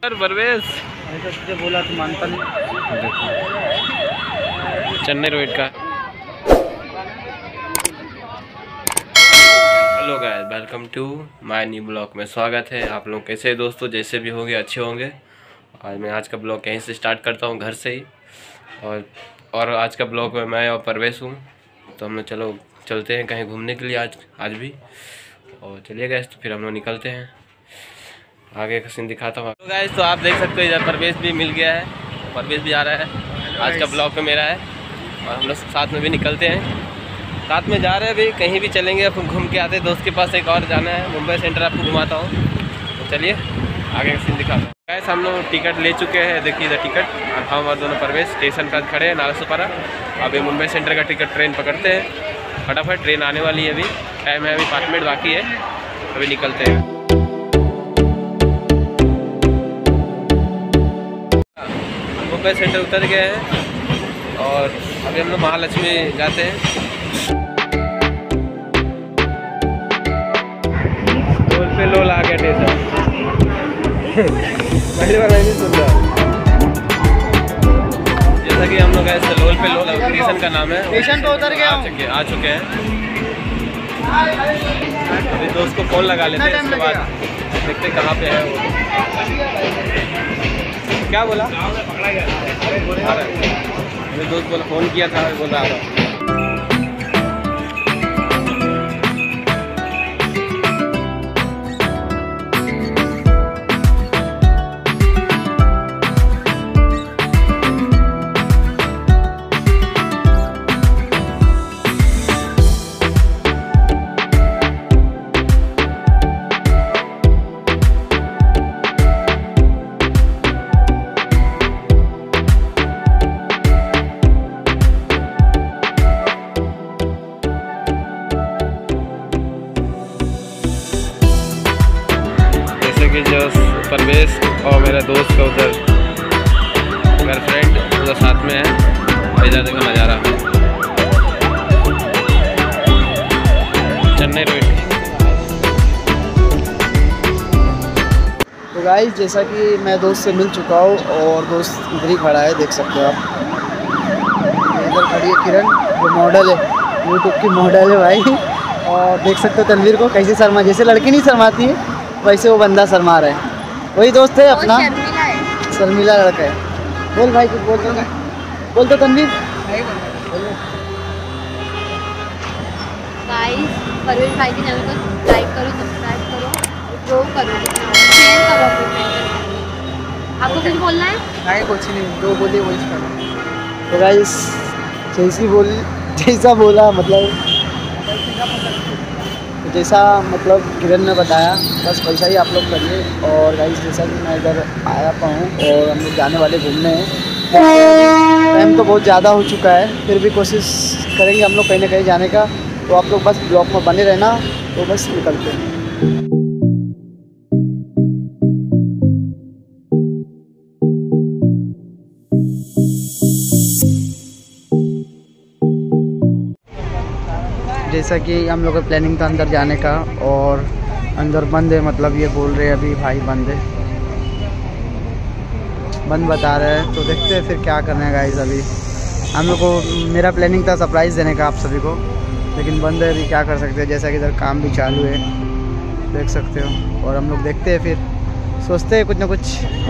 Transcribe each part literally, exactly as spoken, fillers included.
परवेश तुझे बोला तू मानता नहीं। चेन्नई रोड का। Hello guys, welcome to my new blog में स्वागत है। आप लोग कैसे हैं दोस्तों? जैसे भी होंगे अच्छे होंगे। आज मैं आज का ब्लॉग कहीं से स्टार्ट करता हूँ, घर से ही। और और आज का ब्लॉग में मैं और परवेश हूँ। तो हम लोग चलो चलते हैं कहीं घूमने के लिए आज आज भी। और चलिए गाइस, तो फिर हम लोग निकलते हैं, आगे का सीन दिखाता हूँ। तो गाइस, तो आप देख सकते हो इधर परवेश भी मिल गया है। परवेश भी आ रहा है। आज का ब्लॉग में मेरा है और हम लोग साथ में भी निकलते हैं, साथ में जा रहे हैं। अभी कहीं भी चलेंगे, अब घूम के आते हैं। दोस्त के पास एक और जाना है, मुंबई सेंटर आपको घुमाता हूँ। तो चलिए आगे का सीन दिखाता हूँ। गाइस, हम लोग टिकट ले चुके हैं। देखिए इधर टिकट, और हम और दोनों परवेश स्टेशन पर खड़े हैं नालासोपारा। अभी मुंबई सेंटर का टिकट ट्रेन पकड़ते हैं फटाफट। ट्रेन आने वाली है, अभी टाइम है, अभी पाँच मिनट बाकी है। अभी निकलते हैं। मुंबई सेंटर उतर गए हैं और अभी हम लोग महालक्ष्मी जाते हैं। लोल पे लोल आ गया स्टेशन। पहली बार नहीं सुन रहा। जैसा कि हम लोग ऐसे लोल पे लोल स्टेशन का नाम है, स्टेशन पे उतर गया हूँ। आ चुके हैं। अभी दोस्त को फोन लगा लेते हैं, इसके बाद देखते कहाँ पे है वो। क्या बोला? मेरे दोस्त बोला, फ़ोन किया था, बोल रहा था। कि जो परवेश और मेरा दोस्त का उधर गर्लफ्रेंड उधर साथ में है। इधर देखो नज़ारा चेन्नई रोड। तो गाइस, जैसा कि मैं दोस्त से मिल चुका हूँ और दोस्त इधर ही खड़ा है, देख सकते हो आप। इधर खड़ी है किरण, वो मॉडल है, यूट्यूब की मॉडल है भाई। और देख सकते हो तनवीर को कैसे शर्मा, जैसे लड़की नहीं शर्माती है वैसे वो बंदा शर्मा रहा है। वही दोस्त है अपना, शर्मीला लड़का है। बोल भाई, कुछ बोल दो, बोल दो तनवीर। गाइस, परवेश भाई के चैनल को लाइक करो, सब्सक्राइब करो, ग्रो करो, शेयर करो अपने फ्रेंड्स। आपको कुछ बोलना है? नहीं, कुछ नहीं, जो बोले वही करो। तो गाइस, जैसी बोल जैसा बोला मतलब जैसा मतलब किरण ने बताया, बस वैसा ही आप लोग करिए। और गाइस, जैसा कि मैं इधर आया पाऊँ और हम लोग जाने वाले घूमने हैं। टाइम तो बहुत ज़्यादा हो चुका है, फिर भी कोशिश करेंगे हम लोग कहीं ना कहीं जाने का। तो आप लोग बस ब्लॉग में बने रहना। तो बस निकलते हैं। जैसा कि हम लोग का प्लानिंग था अंदर जाने का, और अंदर बंद है, मतलब ये बोल रहे हैं अभी भाई बंद है, बंद बता रहे हैं। तो देखते हैं फिर क्या करना है गाइस। अभी हम लोग को, मेरा प्लानिंग था सरप्राइज़ देने का आप सभी को, लेकिन बंद है, अभी क्या कर सकते हैं। जैसा कि इधर काम भी चालू है, देख सकते हो। और हम लोग देखते हैं, फिर सोचते हैं कुछ ना कुछ।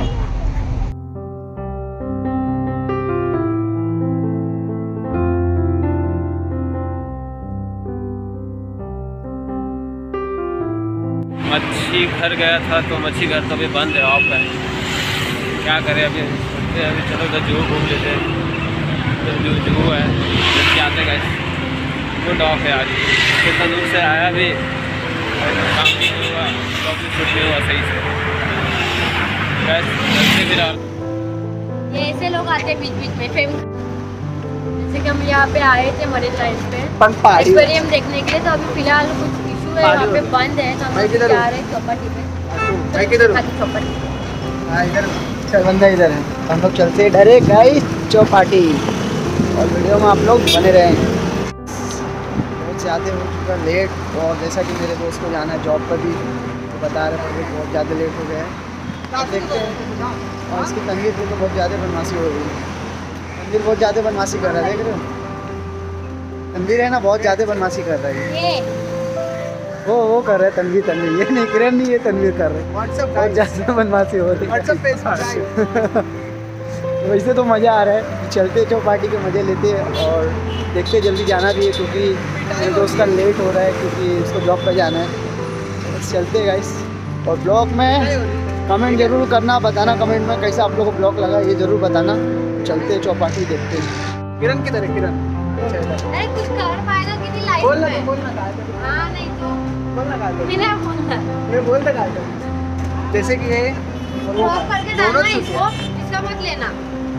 मच्छी घर गया था, तो मच्छी घर तो अभी बंद है, ऑफ है। क्या करें अभी? सोचते हैं अभी चलो उधर जू घूम लेते हैं। उधर जू जू है, जल्दी आते गए। गुड ऑफ है आज, कितना दूर से आया भी, काम भी हुआ, जॉब भी छुट्टी हुआ सही से। बस चलते फिर। ये ऐसे लोग आते हैं बीच बीच में, फेमस। जैसे कि हम यहाँ पे आए थे मरीन लाइन पे एक्वेरियम देखने के लिए, तो अभी फिलहाल कुछ इशू है, वहाँ पे बंद है। तो हम लोग जा रहे हैं चौपाटी पे। चौपाटी इधर चल, बंदा इधर है। हम लोग चलते हैं डायरेक्ट गाइस चौपाटी, और वीडियो में आप लोग बने रहें। बहुत ज़्यादा हो चुका लेट, और जैसा कि मेरे दोस्त को जाना है जॉब पर भी, तो बता रहे थे बहुत ज़्यादा लेट हो गया है। देखते हैं। और इसकी तनवीर को तो बहुत ज़्यादा बदमाशी हो रही है। तनवीर बहुत ज़्यादा बदमाशी कर रहा है, देख रहे हो। तनवीर है ना, बहुत ज़्यादा बदमाशी कर रहा है। वो वो कर रहा है तनवीर, तनवीर ये नहीं, किरण नहीं, ये तनवीर कर रहे हैं। व्हाट्सएप बहुत ज़्यादा बदमाशी हो रही है। व्हाट्सएप पे वैसे तो मज़ा आ रहा है, चलते चौपाटी के मज़े लेते हैं और देखते जल्दी जाना भी है क्योंकि मेरे दोस्त का लेट हो रहा है क्योंकि उसको जॉब पर जाना है। बस चलते हैं गाइस। और ब्लॉग में कमेंट जरूर करना, बताना कमेंट में कैसा आप लोगों को ब्लॉग लगा, ये ज़रूर बताना। चलते हैं चौपाटी, देखते हैं। किरण किधर है? किरण अरे कुछ कर पाएगा कि नहीं लाइफ बोलना में? तो बोलना कहा हाँ नहीं तो बोलना कहा बिना बोलना मैं बोलता कहा जैसे कि ये और वो क्रॉस करके दोनों डालना छूट इसको, इसका मत लेना।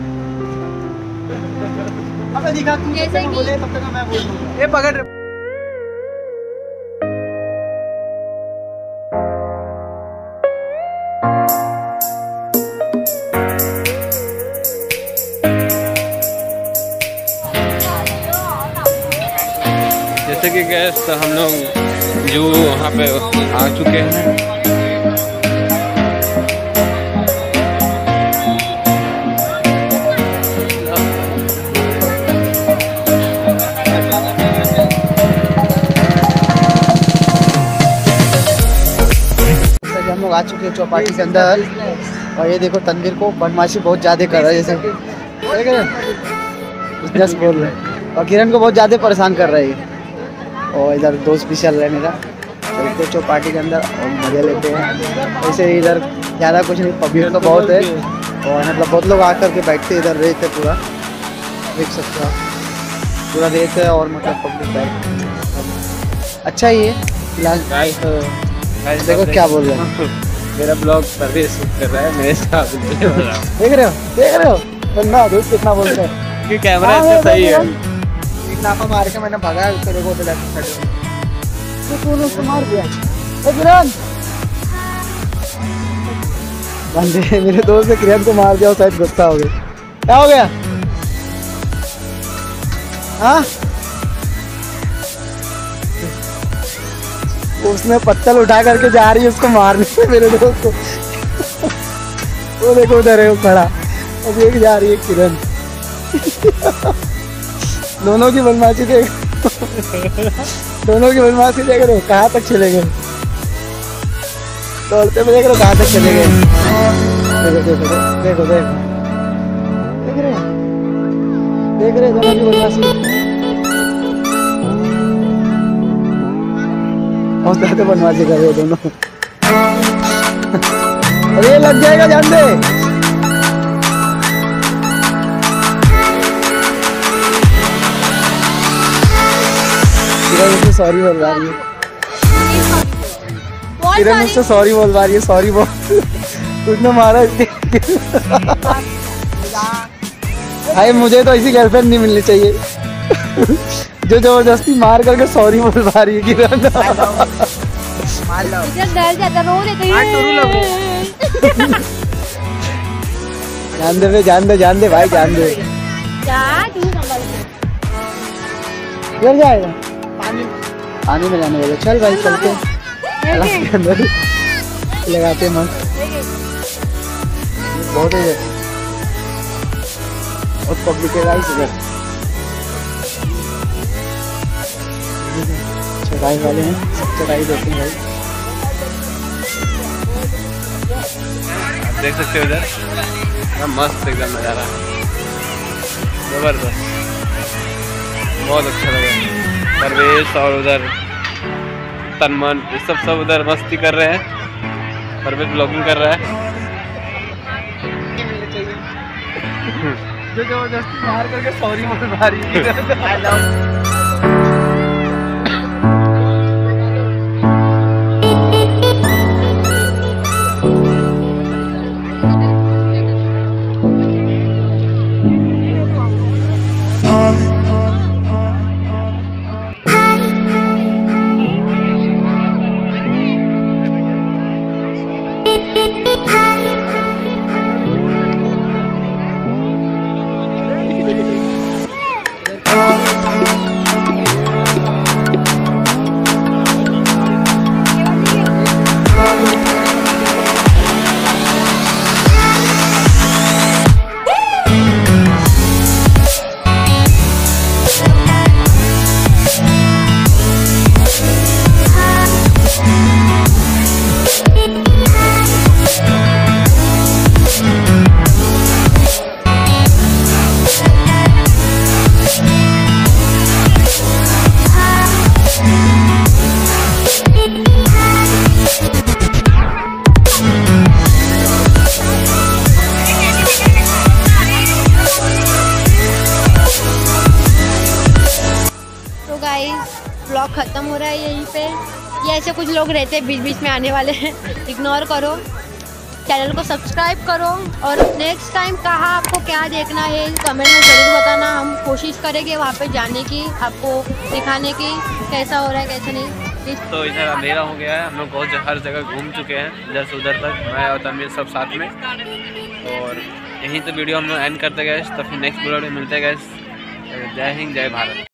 अबे दिखा तू, जैसे जैसे कि- बोले तब तक मैं बोल दूंगा। ये पकड़ रे। जैसे कि गैस तो हम लोग जो वहाँ पे आ चुके हैं। हम लोग आ चुके हैं चौपाटी के अंदर और ये देखो तनवीर को बदमाशी बहुत ज़्यादा कर रहा है, जैसे देख रहे हैं, जस्ट बोल रहे हैं। और किरण को बहुत ज़्यादा परेशान कर रहा है। और इधर दोस्त भी चल रहे हैं मेरा, चलते चौपाटी के अंदर और मज़े लेते हैं। वैसे इधर ज़्यादा कुछ नहीं, पब्लिक तो बहुत है और मतलब बहुत लोग आकर के बैठते इधर रहते, पूरा देख सकते हो आप, पूरा रहते हैं और मतलब पब्लिक बैठ अच्छा ही है फिलहाल। देखो क्या बोल रहे हैं, मेरा ब्लॉग सर्विस कर रहा है मेरे साथ। देख रहे हो देख रहे हो बंदा दोस्त कितना बोल रहे हैं कि कैमरा ऐसे सही है। एक लाफा मार के मैंने भगाया उसको, देखो उधर जाके खड़े हो तो तूने उसको मार दिया। ए किरण बंदे मेरे दोस्त ने किरण को मार दिया, शायद गुस्सा हो गया। क्या हो गया? हाँ उसने पत्थर उठा करके जा रही है उसको मारने से मेरे दोस्त को। वो देखो उधर है वो खड़ा, अब एक जा रही है किरण। दोनों की बदमाशी देख दोनों की बदमाशी देख रहे हो, कहाँ तक चले गए दौड़ते में, देख रहे हो कहाँ तक चले गए। देखो देखो देखो देखो देख रहे देख रहे दोनों की बदमाशी, बहुत ज़्यादा बदमाशी कर रहे हो दोनों। अरे लग जाएगा, जान दे। किरण मुझसे सॉरी बोल रही है, किरण मुझसे सॉरी बोल रही है, सॉरी बोल। उसने मारा भाई, मुझे तो ऐसी गर्लफ्रेंड नहीं मिलनी चाहिए जो जबरदस्ती मार करके सॉरी बोल पा रही है किरण। डर जाता रो देते जान दे जान दे जान दे भाई, जान दे। गिर जाएगा पानी पानी में जाने वाले। चल भाई चलते के अंदर लगाते मस्त, बहुत है बहुत पब्लिक है गाइस इधर। चढ़ाई वाले हैं, सब चढ़ाई देते हैं भाई। देख सकते हो इधर मस्त एकदम नज़ारा, जबरदस्त, बहुत अच्छा लगा। परवेश और उधर तनमन ये सब सब उधर मस्ती कर रहे हैं। परवेश ब्लॉगिंग कर रहा है। जो जबरदस्ती मार करके सॉरी बोल रही है। ख़त्म हो रहा है यहीं पे। ये ऐसे कुछ लोग रहते हैं बीच बीच में आने वाले हैं, इग्नोर करो, चैनल को सब्सक्राइब करो। और नेक्स्ट टाइम कहाँ आपको क्या देखना है कमेंट में ज़रूर बताना, हम कोशिश करेंगे वहाँ पे जाने की, आपको दिखाने की कैसा हो रहा है कैसा नहीं। तो इधर अंधेरा हो गया है, हम लोग बहुत हर जगह घूम चुके हैं, इधर से उधर तक, मैं और तनवीर सब साथ में। और यहीं तो वीडियो हम लोग एंड करते गए, तो फिर नेक्स्ट वीडियो में मिलते गए। जय हिंद, जय भारत।